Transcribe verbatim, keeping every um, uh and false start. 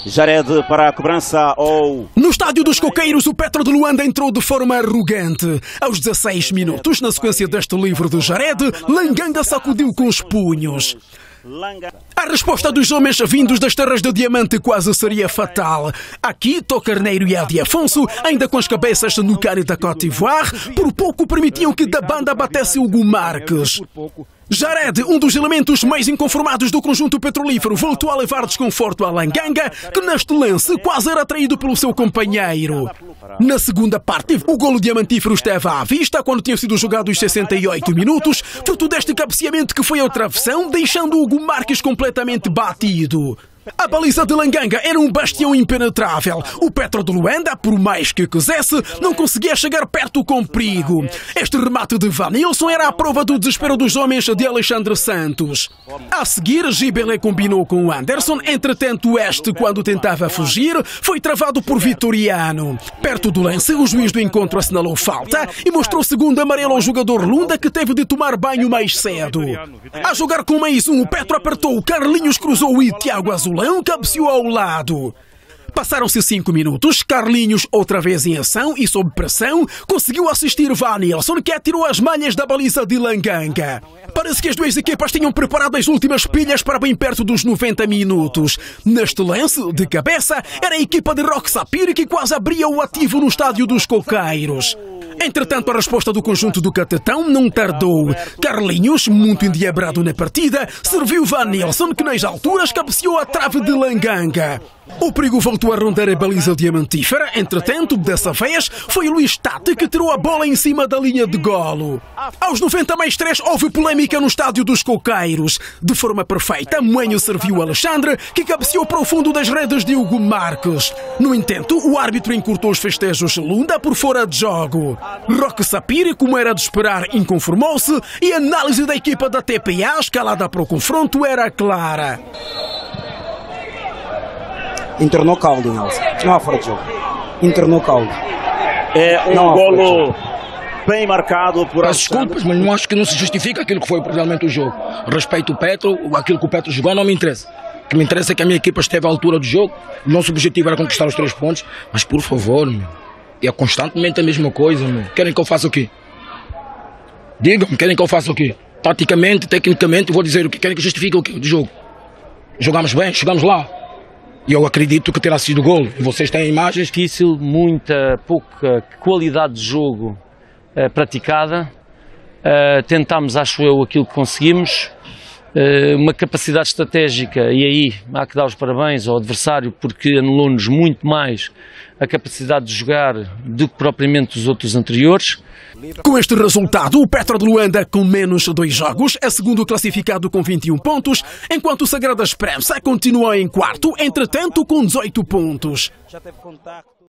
Jared para a cobrança ou... No estádio dos Coqueiros, o Petro de Luanda entrou de forma arrogante. Aos dezasseis minutos, na sequência deste livro de Jared, Langanga sacudiu com os punhos. A resposta dos homens vindos das terras de diamante quase seria fatal. Aqui, Tó Carneiro e Adi Afonso, ainda com as cabeças no cário da Côte d'Ivoire, por pouco permitiam que da banda batesse Hugo Marques. Jared, um dos elementos mais inconformados do conjunto petrolífero, voltou a levar desconforto a Langanga, que neste lance quase era atraído pelo seu companheiro. Na segunda parte, o golo diamantífero esteve à vista quando tinham sido jogados os sessenta e oito minutos, fruto deste cabeceamento que foi ao travessão, deixando Hugo Marques completamente batido. A baliza de Langanga era um bastião impenetrável. O Petro de Luanda, por mais que quisesse, não conseguia chegar perto com perigo. Este remate de Vanilson era a prova do desespero dos homens de Alexandre Santos. A seguir, Gibelé combinou com o Anderson, entretanto este, quando tentava fugir, foi travado por Vitoriano. Perto do lance, o juiz do encontro assinalou falta e mostrou segundo amarelo ao jogador Lunda, que teve de tomar banho mais cedo. A jogar com mais um, o Petro apertou, Carlinhos cruzou e Tiago Azul cabeceou ao lado. Passaram-se cinco minutos, Carlinhos, outra vez em ação e sob pressão, conseguiu assistir Vanilson, que atirou as malhas da baliza de Langanga. Parece que as duas equipas tinham preparado as últimas pilhas para bem perto dos noventa minutos. Neste lance, de cabeça, era a equipa de Roque Sapir que quase abria o ativo no estádio dos Coqueiros. Entretanto, a resposta do conjunto do Catetão não tardou. Carlinhos, muito endiabrado na partida, serviu Vanilson, que nas alturas cabeceou a trave de Langanga. O perigo voltou a rondar a baliza diamantífera. Entretanto, dessa vez, foi Luís Tate que tirou a bola em cima da linha de golo. Aos noventa mais três, houve polémica no estádio dos Coqueiros. De forma perfeita, Moenho serviu Alexandre, que cabeceou para o fundo das redes de Hugo Marques. No entanto, o árbitro encurtou os festejos Lunda por fora de jogo. Roque Sapir, como era de esperar, inconformou-se e a análise da equipa da T P A, escalada para o confronto, era clara. Internou caldo, Nelson. Não há fora de jogo. Internou caldo. É um golo bem marcado por... Peço desculpas, mas não acho que não se justifica aquilo que foi realmente o jogo. Respeito o Petro, aquilo que o Petro jogou não me interessa. O que me interessa é que a minha equipa esteve à altura do jogo. O nosso objetivo era conquistar os três pontos. Mas por favor, meu, é constantemente a mesma coisa, meu. Querem que eu faça o quê? Digam-me, querem que eu faça o quê? Taticamente, tecnicamente, vou dizer o que querem que justifique o quê do jogo. Jogamos bem, chegamos lá. E eu acredito que terá sido golo. E vocês têm imagens. Difícil, muita, pouca qualidade de jogo uh, praticada. Uh, tentámos, acho eu, aquilo que conseguimos. Uh, uma capacidade estratégica, e aí há que dar os parabéns ao adversário, porque anulou-nos muito mais a capacidade de jogar do que propriamente os outros anteriores. Com este resultado, o Petro de Luanda, com menos dois jogos, é segundo classificado com vinte e um pontos, enquanto o Sagrada Esperança continua em quarto, entretanto com dezoito pontos.